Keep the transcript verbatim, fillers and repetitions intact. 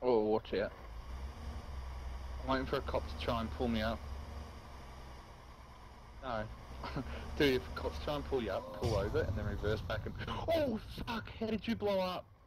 Oh, watch out. I'm waiting for a cop to try and pull me up. No. Dude, if cops try and pull you up, pull over, and then reverse back and... Oh, fuck! How did you blow up?